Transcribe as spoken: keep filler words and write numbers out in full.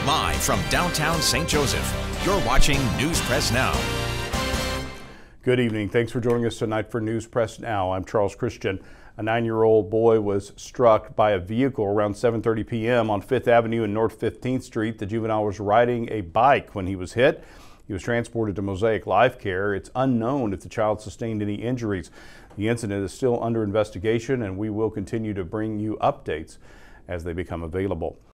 Live from downtown Saint Joseph, you're watching News Press Now. Good evening. Thanks for joining us tonight for News Press Now. I'm Charles Christian. A nine-year-old boy was struck by a vehicle around seven thirty p m on Fifth Avenue and North fifteenth Street. The juvenile was riding a bike when he was hit. He was transported to Mosaic Life Care. It's unknown if the child sustained any injuries. The incident is still under investigation, and we will continue to bring you updates as they become available.